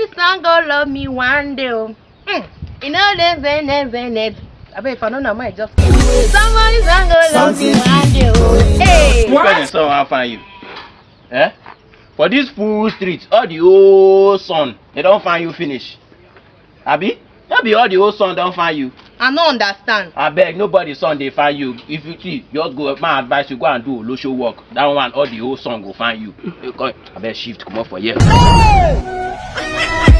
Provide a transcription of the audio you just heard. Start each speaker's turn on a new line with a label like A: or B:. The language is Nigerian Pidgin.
A: Somebody song gonna love me one day. You know this. I bet if I don't know, I might just. Somebody song gonna love me one day. Hey.
B: What? So I'll find you. Eh? For this full street, all the old son, they don't find you finish. Abi? That be all the old son don't find you.
A: I don't understand.
B: I beg nobody son they find you. If you see, just go. My advice you go and do local work. That one, all the old son go find you. I beg shift come up for here. Hey!